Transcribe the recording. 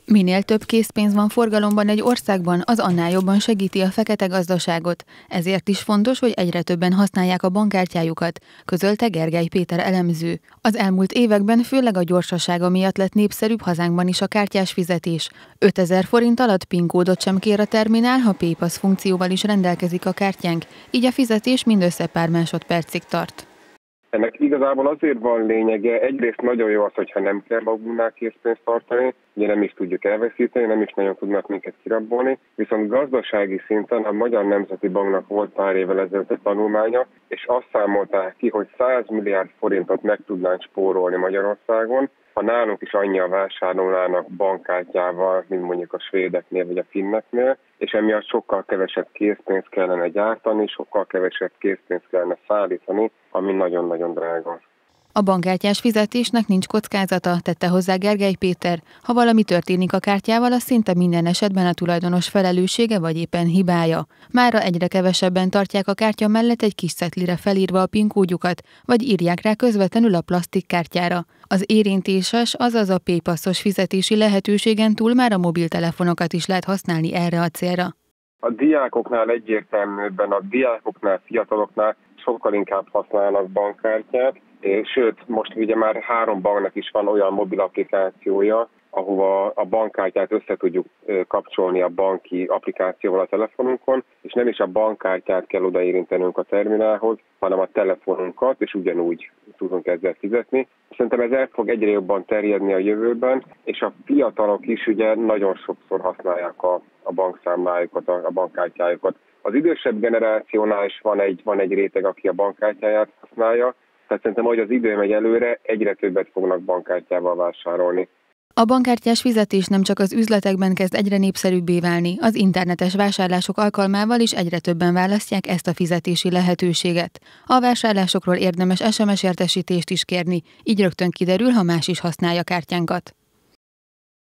Minél több készpénz van forgalomban egy országban, az annál jobban segíti a fekete gazdaságot. Ezért is fontos, hogy egyre többen használják a bankkártyájukat, közölte Gergely Péter elemző. Az elmúlt években főleg a gyorsasága miatt lett népszerűbb hazánkban is a kártyás fizetés. 5000 forint alatt PIN kódot sem kér a terminál, ha PayPass funkcióval is rendelkezik a kártyánk, így a fizetés mindössze pár másodpercig tart. Ennek igazából azért van lényege, egyrészt nagyon jó az, hogyha nem kell magunknál készpénzt tartani, ugye nem is tudjuk elveszíteni, nem is nagyon tudnak minket kirabolni, viszont gazdasági szinten a Magyar Nemzeti Banknak volt pár évvel ezelőtt egy tanulmánya, és azt számolták ki, hogy 100 milliárd forintot meg tudnánk spórolni Magyarországon, ha nálunk is annyian vásárolnának bankkártyával, mint mondjuk a svédeknél vagy a finneknél, és emiatt sokkal kevesebb készpénzt kellene gyártani, sokkal kevesebb készpénzt kellene szállítani, ami nagyon-nagyon drága. A bankkártyás fizetésnek nincs kockázata, tette hozzá Gergely Péter. Ha valami történik a kártyával, az szinte minden esetben a tulajdonos felelőssége vagy éppen hibája. Mára egyre kevesebben tartják a kártya mellett egy kis szetlire felírva a PIN kódjukat, vagy írják rá közvetlenül a plastikkártyára. Az érintéses, azaz a PayPass-os fizetési lehetőségen túl már a mobiltelefonokat is lehet használni erre a célra. A diákoknál egyértelműbben, a diákoknál, fiataloknál sokkal inkább használnak bankkártyát, sőt, most ugye már 3 banknak is van olyan mobil applikációja, ahova a bankkártyát össze tudjuk kapcsolni a banki applikációval a telefonunkon, és nem is a bankkártyát kell odaérintenünk a terminálhoz, hanem a telefonunkat, és ugyanúgy tudunk ezzel fizetni. Szerintem ez el fog egyre jobban terjedni a jövőben, és a fiatalok is ugye nagyon sokszor használják a bankszámlájukat, a bankkártyájukat. Az idősebb generációnál is van egy réteg, aki a bankkártyáját használja, tehát szerintem, hogy az idő megy előre, egyre többet fognak bankkártyával vásárolni. A bankkártyás fizetés nem csak az üzletekben kezd egyre népszerűbbé válni, az internetes vásárlások alkalmával is egyre többen választják ezt a fizetési lehetőséget. A vásárlásokról érdemes SMS értesítést is kérni, így rögtön kiderül, ha más is használja kártyánkat.